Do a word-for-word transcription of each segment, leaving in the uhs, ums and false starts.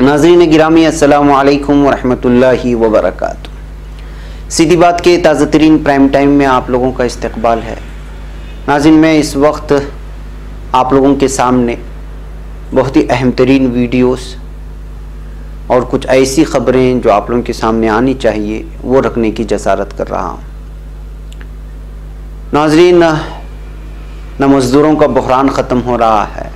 नाज़रीन गिरामी अस्सलामु अलैकुम वरहमतुल्लाहि वबरकातुहू। सीधी बात के ताज़ा तरीन प्राइम टाइम में आप लोगों का इस्तकबाल है। नाज़रीन, मैं इस वक्त आप लोगों के सामने बहुत ही अहम तरीन वीडियोस और कुछ ऐसी ख़बरें जो आप लोगों के सामने आनी चाहिए वो रखने की जसारत कर रहा हूँ। नाज़रीन, न मज़दूरों का बहरान ख़त्म हो रहा है,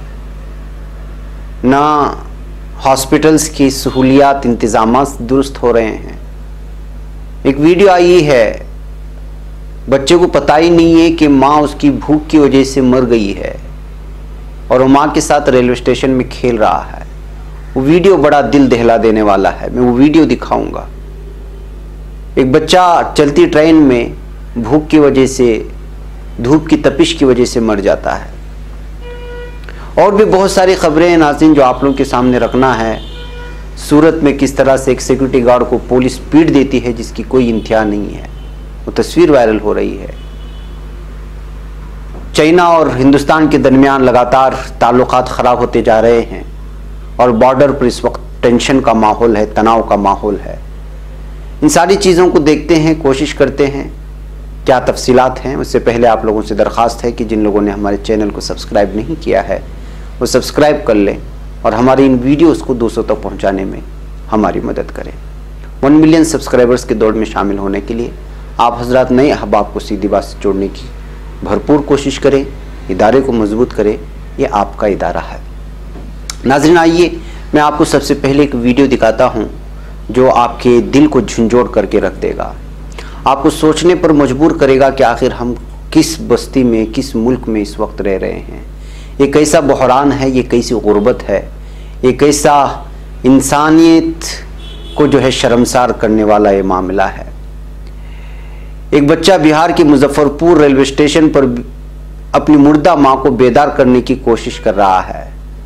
ना हॉस्पिटल्स की सहूलियात इंतज़ामात दुरुस्त हो रहे हैं। एक वीडियो आई है, बच्चे को पता ही नहीं है कि माँ उसकी भूख की वजह से मर गई है और वो माँ के साथ रेलवे स्टेशन में खेल रहा है। वो वीडियो बड़ा दिल दहला देने वाला है, मैं वो वीडियो दिखाऊंगा। एक बच्चा चलती ट्रेन में भूख की वजह से, धूप की तपिश की वजह से मर जाता है। और भी बहुत सारी खबरें नाज़रीन जो आप लोगों के सामने रखना है। सूरत में किस तरह से एक सिक्योरिटी गार्ड को पुलिस पीट देती है जिसकी कोई इंतहा नहीं है, वो तस्वीर वायरल हो रही है। चाइना और हिंदुस्तान के दरमियान लगातार ताल्लुकात ख़राब होते जा रहे हैं और बॉर्डर पर इस वक्त टेंशन का माहौल है, तनाव का माहौल है। इन सारी चीज़ों को देखते हैं, कोशिश करते हैं क्या तफसीलात हैं। उससे पहले आप लोगों से दरख्वास्त है कि जिन लोगों ने हमारे चैनल को सब्सक्राइब नहीं किया है वो सब्सक्राइब कर लें और हमारी इन वीडियोस को दोस्तों तक पहुंचाने में हमारी मदद करें। वन मिलियन सब्सक्राइबर्स के दौड़ में शामिल होने के लिए आप हजरात नए अहबाब को सीधी बात से जोड़ने की भरपूर कोशिश करें, इदारे को मजबूत करें, ये आपका इदारा है। नाज़रीन, आइए मैं आपको सबसे पहले एक वीडियो दिखाता हूँ जो आपके दिल को झंझोड़ करके रख देगा, आपको सोचने पर मजबूर करेगा कि आखिर हम किस बस्ती में, किस मुल्क में इस वक्त रह रहे हैं। ये कैसा बहरान है, ये कैसी गुर्बत है, ये कैसा इंसानियत को जो है शर्मसार करने वाला ये मामला है। एक बच्चा बिहार के मुजफ्फरपुर रेलवे स्टेशन पर अपनी मुर्दा माँ को बेदार करने की कोशिश कर रहा है।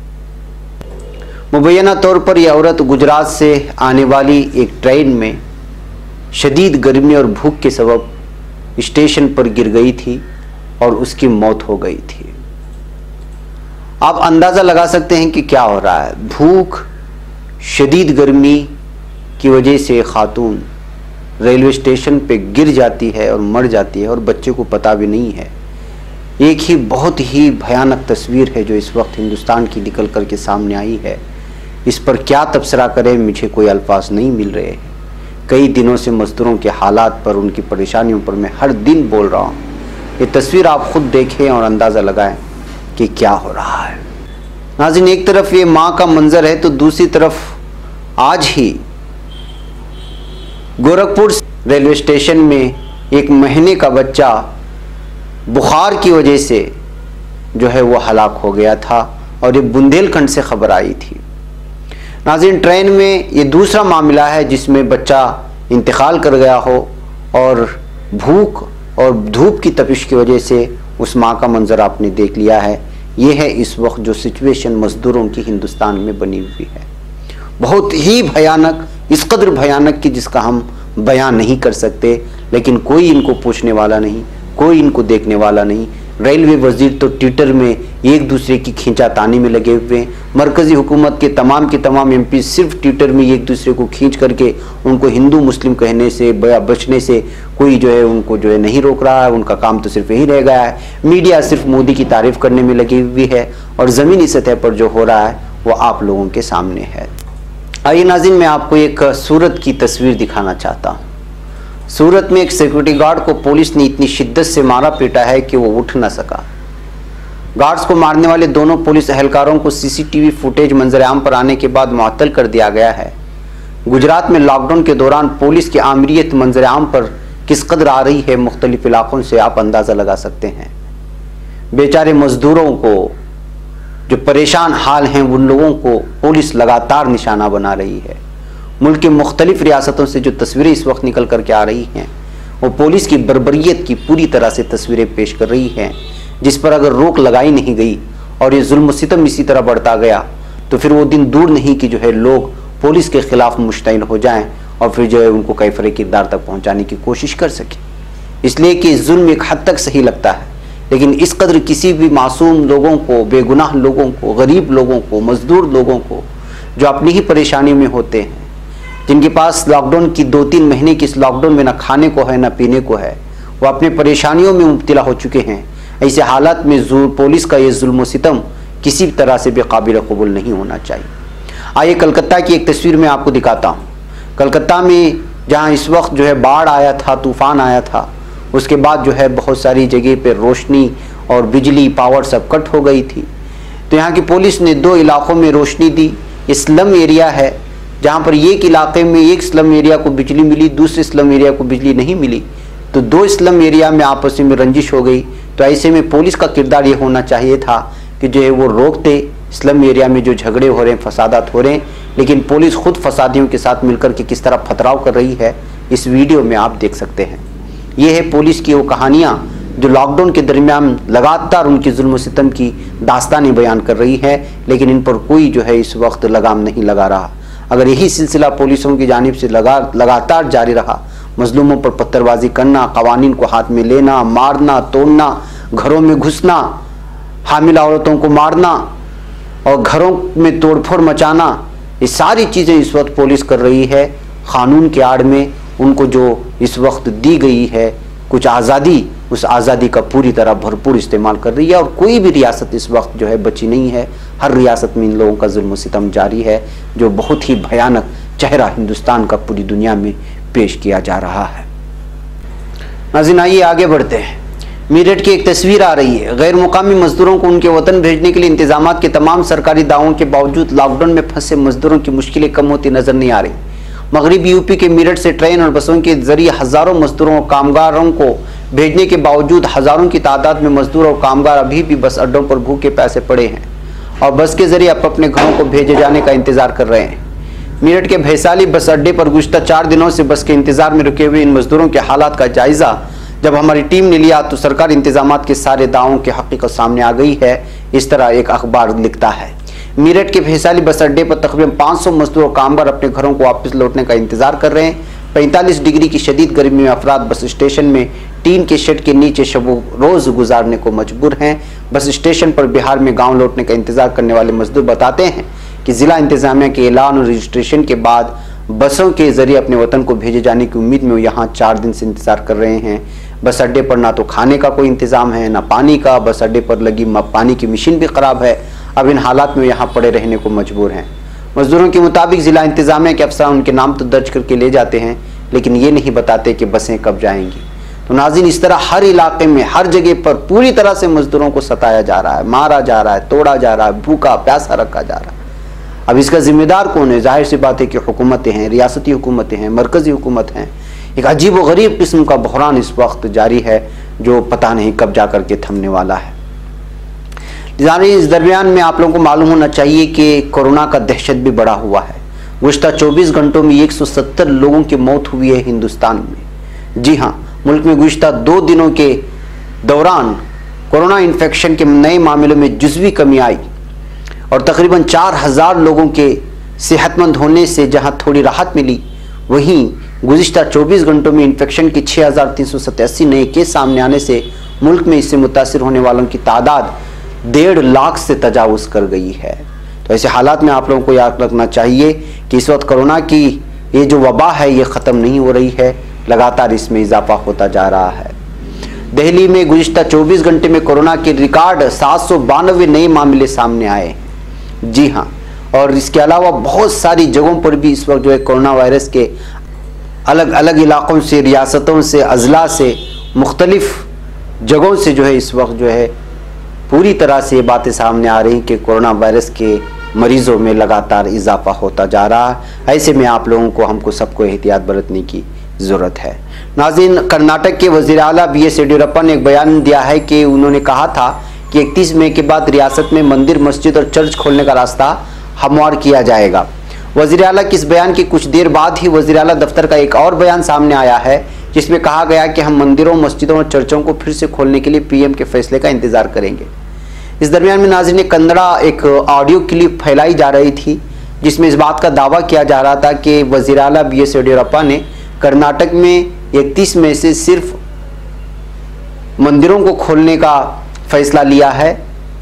मुबैना तौर पर यह औरत गुजरात से आने वाली एक ट्रेन में शदीद गर्मी और भूख के सबब स्टेशन पर गिर गई थी और उसकी मौत हो गई थी। आप अंदाज़ा लगा सकते हैं कि क्या हो रहा है। भूख, शदीद गर्मी की वजह से खातून रेलवे स्टेशन पे गिर जाती है और मर जाती है और बच्चे को पता भी नहीं है। एक ही बहुत ही भयानक तस्वीर है जो इस वक्त हिंदुस्तान की निकल कर के सामने आई है। इस पर क्या तबसरा करें, मुझे कोई अल्फाज नहीं मिल रहे हैं। कई दिनों से मजदूरों के हालात पर, उनकी परेशानियों पर मैं हर दिन बोल रहा हूँ। ये तस्वीर आप खुद देखें और अंदाज़ा लगाएं कि क्या हो रहा है। नाज़रीन, एक तरफ ये माँ का मंजर है तो दूसरी तरफ आज ही गोरखपुर रेलवे स्टेशन में एक महीने का बच्चा बुखार की वजह से जो है वो हलाक हो गया था और ये बुंदेलखंड से खबर आई थी। नाज़रीन, ट्रेन में ये दूसरा मामला है जिसमें बच्चा इंतकाल कर गया हो और भूख और धूप की तपिश की वजह से उस माँ का मंजर आपने देख लिया है। ये है इस वक्त जो सिचुएशन मज़दूरों की हिंदुस्तान में बनी हुई है, बहुत ही भयानक, इस कदर भयानक कि जिसका हम बयान नहीं कर सकते। लेकिन कोई इनको पूछने वाला नहीं, कोई इनको देखने वाला नहीं। रेलवे वजीर तो ट्विटर में एक दूसरे की खींचातानी में लगे हुए हैं। मरकज़ी हुकूमत के तमाम के तमाम एम पी सिर्फ ट्विटर में एक दूसरे को खींच करके उनको हिंदू मुस्लिम कहने से बचने से कोई जो है उनको जो है नहीं रोक रहा है। उनका काम तो सिर्फ यही रह गया है। मीडिया सिर्फ मोदी की तारीफ़ करने में लगी हुई है और ज़मीनी सतह पर जो हो रहा है वो आप लोगों के सामने है। आइए नाज़रीन, मैं आपको एक सूरत की तस्वीर दिखाना चाहता हूँ। सूरत में एक सिक्योरिटी गार्ड को पुलिस ने इतनी शिद्दत से मारा पीटा है कि वो उठ न सका। गार्ड्स को मारने वाले दोनों पुलिस एहलकारों को सीसीटीवी फुटेज मंजर-ए-आम पर आने के बाद मुअत्तल कर दिया गया है। गुजरात में लॉकडाउन के दौरान पुलिस की आमरीत मंजर-ए-आम पर किस कदर आ रही है, मुख्तलिफ इलाकों से आप अंदाज़ा लगा सकते हैं। बेचारे मजदूरों को जो परेशान हाल हैं उन लोगों को पुलिस लगातार निशाना बना रही है। मुल्क के मुख्तलिफ रियासतों से जो तस्वीरें इस वक्त निकल कर के आ रही हैं वो पुलिस की बर्बरियत की पूरी तरह से तस्वीरें पेश कर रही हैं, जिस पर अगर रोक लगाई नहीं गई और ये जुल्म सितम इसी तरह बढ़ता गया तो फिर वो दिन दूर नहीं कि जो है लोग पुलिस के खिलाफ मुश्तइल हो जाएं और फिर जो है उनको कैफरे किरदार तक पहुँचाने की कोशिश कर सकें। इसलिए कि जुल्म एक हद तक सही लगता है, लेकिन इस कदर किसी भी मासूम लोगों को, बेगुनाह लोगों को, गरीब लोगों को, मजदूर लोगों को जो अपनी ही परेशानी में होते हैं, जिनके पास लॉकडाउन की दो तीन महीने की इस लॉकडाउन में ना खाने को है ना पीने को है, वो अपने परेशानियों में मुब्तला हो चुके हैं। ऐसे हालात में पुलिस का ये जुल्म सितम किसी तरह से भी काबिल कबूल नहीं होना चाहिए। आइए कलकत्ता की एक तस्वीर मैं आपको दिखाता हूँ। कलकत्ता में जहाँ इस वक्त जो है बाढ़ आया था, तूफान आया था, उसके बाद जो है बहुत सारी जगह पे रोशनी और बिजली पावर सब कट हो गई थी। तो यहाँ की पुलिस ने दो इलाकों में रोशनी दी। स्लम एरिया है जहाँ पर एक इलाके में एक स्लम एरिया को बिजली मिली, दूसरे स्लम एरिया को बिजली नहीं मिली। तो दो स्लम एरिया में आपस में रंजिश हो गई। तो ऐसे में पुलिस का किरदार ये होना चाहिए था कि जो है वो रोकते स्लम एरिया में जो झगड़े हो रहे हैं, फसादात हो रहे हैं, लेकिन पुलिस खुद फसादियों के साथ मिलकर के किस तरह पथराव कर रही है इस वीडियो में आप देख सकते हैं। ये है पुलिस की वो कहानियाँ जो लॉकडाउन के दरमियान लगातार उनकी जुल्म सितम की दास्तानें बयान कर रही है, लेकिन इन पर कोई जो है इस वक्त लगाम नहीं लगा रहा। अगर यही सिलसिला पुलिसों की जानिब से लगा लगातार जारी रहा, मजलूमों पर पत्थरबाजी करना, कवानीन को हाथ में लेना, मारना, तोड़ना, घरों में घुसना, हामिला औरतों को मारना और घरों में तोड़फोड़ मचाना, ये सारी चीज़ें इस वक्त पुलिस कर रही है। कानून के आड़ में उनको जो इस वक्त दी गई है कुछ आज़ादी, उस आज़ादी का पूरी तरह भरपूर इस्तेमाल कर रही है और कोई भी रियासत इस वक्त जो है बची नहीं है। हर रियासत में इन लोगों का जुल्म सितम जारी है, जो बहुत ही भयानक चेहरा हिंदुस्तान का पूरी दुनिया में पेश किया जा रहा है। नाज़रीन आइए आगे बढ़ते हैं। मेरठ की एक तस्वीर आ रही है। गैर मुकामी मजदूरों को उनके वतन भेजने के लिए इंतजामात के तमाम सरकारी दावों के बावजूद लॉकडाउन में फंसे मजदूरों की मुश्किलें कम होती नजर नहीं आ रही। मगरबी यूपी के मेरठ से ट्रेन और बसों के जरिए हजारों मजदूरों और कामगारों को भेजने के बावजूद हजारों की तादाद में मजदूर और कामगार अभी भी बस अड्डों पर भूखे प्यासे पड़े हैं और बस के जरिए अब अपने घरों को भेजे जाने का इंतजार कर रहे हैं। मेरठ के भैसाली बस अड्डे पर गुज़श्ता चार दिनों से बस के इंतजार में रुके हुए इन मजदूरों के हालात का जायजा जब हमारी टीम ने लिया तो सरकार इंतजामात के सारे दावों की हकीकत सामने आ गई है। इस तरह एक अखबार लिखता है, मेरठ के भैसाली बस अड्डे पर तकरीबन पाँच सौ मजदूर और कामगार अपने घरों को वापस लौटने का इंतजार कर रहे हैं। पैंतालीस डिग्री की शदीद गर्मी में अफराद बस स्टेशन में टीन के शेड के नीचे शबो रोज गुजारने को मजबूर हैं। बस स्टेशन पर बिहार में गांव लौटने का इंतजार करने वाले मजदूर बताते हैं कि जिला इंतजामिया के ऐलान और रजिस्ट्रेशन के बाद बसों के जरिए अपने वतन को भेजे जाने की उम्मीद में वो यहाँ चार दिन से इंतजार कर रहे हैं। बस अड्डे पर ना तो खाने का कोई इंतजाम है ना पानी का। बस अड्डे पर लगी पानी की मशीन भी खराब है। अब इन हालात में यहाँ पड़े रहने को मजबूर हैं। मजदूरों के मुताबिक जिला इंतजामिया के अफसर उनके नाम तो दर्ज करके ले जाते हैं, लेकिन ये नहीं बताते कि बसें कब जाएंगी। तो नाज़रीन इस तरह हर इलाके में हर जगह पर पूरी तरह से मजदूरों को सताया जा रहा है, मारा जा रहा है, तोड़ा जा रहा है, भूखा प्यासा रखा जा रहा है। अब इसका जिम्मेदार कौन है? जाहिर सी बात है कि हुकूमतें हैं, रियासती हुकूमतें हैं, मरकजी हुकूमत हैं। एक अजीब व गरीब किस्म का बहरान इस वक्त जारी है जो पता नहीं कब जा करके थमने वाला है। इस दरमियान में आप लोगों को मालूम होना चाहिए कि कोरोना का दहशत भी बढ़ा हुआ है। गुज़श्ता चौबीस घंटों में एक सौ सत्तर लोगों की मौत हुई है हिंदुस्तान में। जी हाँ, मुल्क में गुज़श्ता दो दिनों के दौरान कोरोना इन्फेक्शन के नए मामलों में जुज़वी कमी आई और तकरीबन चार हज़ार लोगों के सेहतमंद होने से जहां थोड़ी राहत मिली, वहीं गुज़श्ता चौबीस घंटों में इन्फेक्शन के छः हज़ार तीन सौ सतासी नए केस सामने आने से मुल्क में इससे मुतासिर होने वालों की तादाद डेढ़ लाख से तजावुज़ कर गई है। तो ऐसे हालात में आप लोगों को याद रखना चाहिए कि इस वक्त कोरोना की ये जो वबा है ये ख़त्म नहीं हो रही है, लगातार इसमें इजाफा होता जा रहा है। दिल्ली में गुज़श्ता चौबीस घंटे में कोरोना के रिकॉर्ड सात सौ बानवे नए मामले सामने आए। जी हाँ, और इसके अलावा बहुत सारी जगहों पर भी इस वक्त जो है कोरोना वायरस के अलग अलग इलाकों से, रियासतों से, अजला से, मुख्तलिफ जगहों से जो है इस वक्त जो है पूरी तरह से ये बातें सामने आ रही कि कोरोना वायरस के मरीज़ों में लगातार इजाफा होता जा रहा है। ऐसे में आप लोगों को, हमको सबको एहतियात बरतने की ज़रूरत है। नाज़रीन, कर्नाटक के वज़ीर आला बी एस येडियुरप्पा ने एक बयान दिया है कि उन्होंने कहा था कि इकतीस मई के बाद रियासत में मंदिर, मस्जिद और चर्च खोलने का रास्ता हमवार किया जाएगा। वज़ीर आला के इस बयान के कुछ देर बाद ही वज़ीर आला दफ्तर का एक और बयान सामने आया है जिसमें कहा गया कि हम मंदिरों, मस्जिदों और चर्चों को फिर से खोलने के लिए पीएम के फैसले का इंतजार करेंगे। इस दरमियान में नाज़रीन कन्नड़ा एक ऑडियो क्लिप फैलाई जा रही थी जिसमें इस बात का दावा किया जा रहा था कि वज़ीर आला बी एस येडियुरप्पा ने कर्नाटक में इकतीस मई से सिर्फ मंदिरों को खोलने का फैसला लिया है,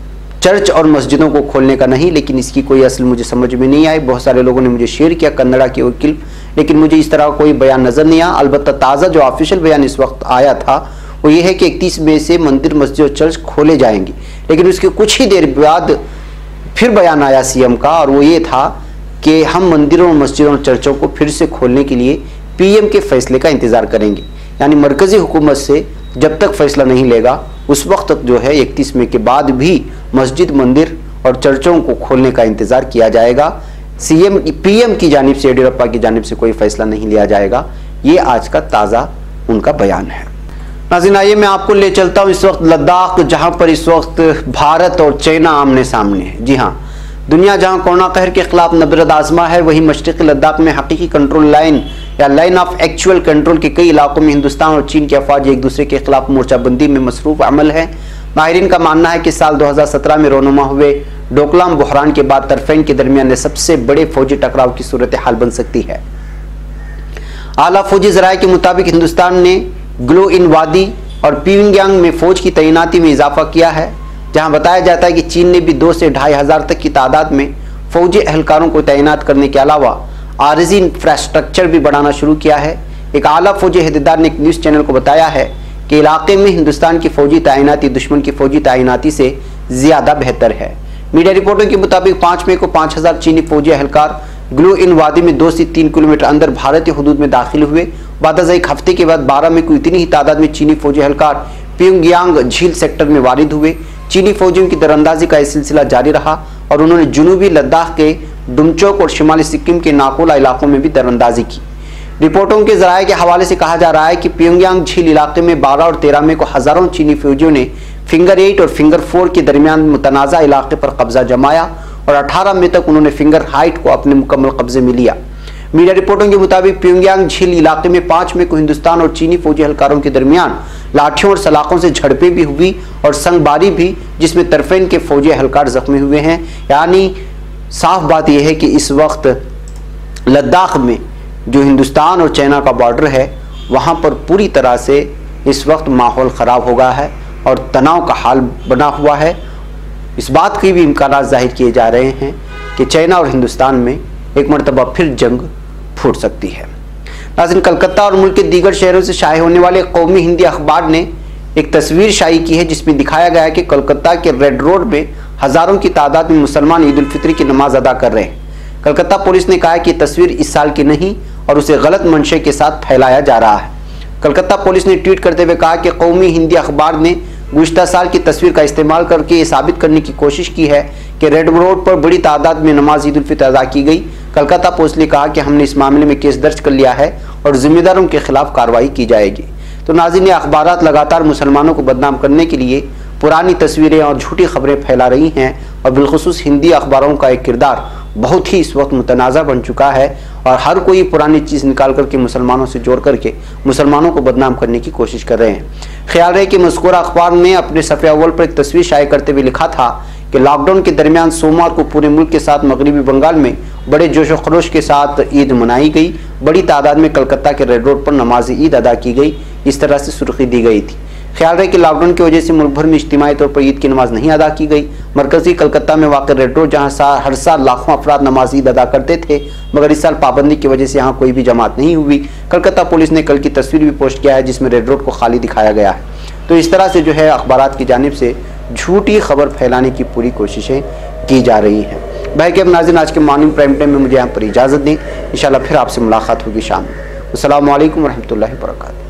चर्च और मस्जिदों को खोलने का नहीं, लेकिन इसकी कोई असल मुझे समझ में नहीं आई। बहुत सारे लोगों ने मुझे शेयर किया कन्नड़ा की वो क्लिप, लेकिन मुझे इस तरह का कोई बयान नज़र नहीं आया। अलबत्ता ताज़ा जो ऑफिशियल बयान इस वक्त आया था वो ये है कि इकतीस मई से मंदिर, मस्जिद और चर्च खोले जाएंगे। लेकिन उसके कुछ ही देर बाद फिर बयान आया सीएम का, और वो ये था कि हम मंदिरों, मस्जिदों और चर्चों को फिर से खोलने के लिए पीएम के फैसले का इंतज़ार करेंगे। यानी मरकज़ी हुकूमत से जब तक फैसला नहीं लेगा उस वक्त तक जो है इकतीस मई के बाद भी मस्जिद, मंदिर और चर्चों को खोलने का इंतज़ार किया जाएगा। सीएम पीएम की जानिब से, येडियुरप्पा की जानिब से कोई फैसला नहीं लिया जाएगा। ये आज का ताज़ा उनका बयान है। नाज़रीन, आइए मैं आपको ले चलता हूँ इस वक्त लद्दाख, जहाँ पर इस वक्त भारत और चाइना आमने सामने है। जी हाँ, दुनिया जहाँ कोरोना कहर के खिलाफ नबरद आजमा है, वहीं मशरक़ी लद्दाख में हकीकी कंट्रोल लाइन या लाइन ऑफ एक्चुअल कंट्रोल के कई इलाकों में हिंदुस्तान और चीन के अफवाज एक दूसरे के खिलाफ मोर्चाबंदी में मसरूफ़ अमल है। माहिरीन का मानना है कि साल दो हज़ार सत्रह में रोनुमा हुए डोकलाम बहरान के बाद तरफेन के दरमियान सबसे बड़े फौजी टकराव की सूरत हाल बन सकती है। आला फौजी जराये के मुताबिक हिंदुस्तान ने ग्लो इन वादी और प्योंगयांग में फौज की तैनाती में इजाफा किया है, जहां बताया जाता है कि चीन ने भी दो से ढाई हजार तक की तादाद में फौजी एहलकारों को तैनात करने के अलावा आरजी इंफ्रास्ट्रक्चर भी बढ़ाना शुरू किया है। एक आला फौजी अहदेदार ने एक न्यूज़ चैनल को बताया है कि इलाके में हिंदुस्तान की फौजी तैनाती दुश्मन की फौजी तैनाती से ज़्यादा बेहतर है। मीडिया रिपोर्टों के मुताबिक पाँच मई को पाँच हजार चीनी फौजी एहलकार ग्लो इन वादी में दो से तीन किलोमीटर अंदर भारतीय हुदूद में दाखिल हुए। बाद एक हफ्ते के बाद बारह मई को इतनी ही तादाद में चीनी फौजी एहलकार प्योंगयांग झील सेक्टर में वारिद हुए। चीनी फौजियों की दरअंदाजी का यह सिलसिला जारी रहा और उन्होंने जनूबी लद्दाख के दुमचोक और शिमाली सिक्किम के नाकोला इलाकों में भी दरअंदाजी की। रिपोर्टों के जराये के हवाले से कहा जा रहा है कि प्योंगयांग झील इलाके में बारह और तेरह मई को हजारों चीनी फौजियों ने फिंगर एट और फिंगर फोर के दरमियान मुतनाज़ा इलाके पर कब्जा जमाया और अठारह मई तक उन्होंने फिंगर हाइट को अपने मुकम्मल कब्जे में लिया। मीडिया रिपोर्टों के मुताबिक प्योंगयांग झील इलाके में पाँच मई को हिंदुस्तान और चीनी फौजी एहलकारों के दरमियान लाठियों और सलाखों से झड़पें भी हुई और संगबारी भी, जिसमें तरफेन के फौजी एहलकार जख्मी हुए हैं। यानी साफ बात यह है कि इस वक्त लद्दाख में जो हिंदुस्तान और चाइना का बॉर्डर है वहाँ पर पूरी तरह से इस वक्त माहौल ख़राब हो गया है और तनाव का हाल बना हुआ है। इस बात के भी इम्कान जाहिर किए जा रहे हैं कि चाइना और हिंदुस्तान में एक मरतबा फिर जंग फूट सकती है। नाज़रीन, कलकत्ता और मुल्क के दीगर शहरों से शाये होने वाले कौमी हिंदी अखबार ने एक तस्वीर शाये की है जिसमें दिखाया गया है कि कलकत्ता के रेड रोड में हज़ारों की तादाद में मुसलमान ईद उल फित्र की नमाज अदा कर रहे हैं। कलकत्ता पुलिस ने कहा है कि तस्वीर इस साल की नहीं और उसे गलत मंशे के साथ फैलाया जा रहा है। कलकत्ता पुलिस ने ट्वीट करते हुए कहा कि कौमी हिंदी अखबार ने गुज़िश्ता साल की तस्वीर का इस्तेमाल करके ये साबित करने की कोशिश की है कि रेड रोड पर बड़ी तादाद में नमाज ईद उल फित्र अदा की गई। कलकत्ता पुलिस ने कहा कि हमने इस मामले में केस दर्ज कर लिया है और जिम्मेदारों के खिलाफ कार्रवाई की जाएगी। तो नाज़रीन, अखबारात लगातार मुसलमानों को बदनाम करने के लिए पुरानी तस्वीरें और झूठी खबरें फैला रही हैं और बिलखुसूस हिंदी अखबारों का एक किरदार बहुत ही इस वक्त मुतनाज़ा बन चुका है और हर कोई पुरानी चीज़ निकाल करके मुसलमानों से जोड़ करके मुसलमानों को बदनाम करने की कोशिश कर रहे हैं। ख्याल रहे कि मज़कूरा अखबार ने अपने सफ़े अव्वल पर एक तस्वीर शाये करते हुए लिखा था कि लॉकडाउन के दरमियान सोमवार को पूरे मुल्क के साथ मगरबी बंगाल में बड़े जोश व खरोश के साथ ईद मनाई गई। बड़ी तादाद में कलकत्ता के रेड रोड पर नमाज ईद अदा की गई। इस तरह से सुर्खी दी गई थी। ख्याल रहे कि लॉकडाउन की वजह से मुल्क भर में इज्तिमाई तौर पर ईद की नमाज नहीं अदा की गई। मरकजी कलकत्ता में वाक़ रेड रोड जहाँ सा, हर साल लाखों अफराद नमाज ईद अदा करते थे, मगर इस साल पाबंदी की वजह से यहाँ कोई भी जमात नहीं हुई। कलकत्ता पुलिस ने कल की तस्वीर भी पोस्ट किया है जिसमें रेड रोड को खाली दिखाया गया है। तो इस तरह से जो है अखबारात की जानिब से झूठी खबर फैलाने की पूरी कोशिशें की जा रही हैं। भाई के अब नाज़रीन, आज के मॉर्निंग प्राइम टाइम में मुझे यहाँ पर इजाज़त दें। इंशाल्लाह फिर आपसे मुलाकात होगी शाम में। अस्सलामु अलैकुम वरहमतुल्लाहि वबरकातुहू।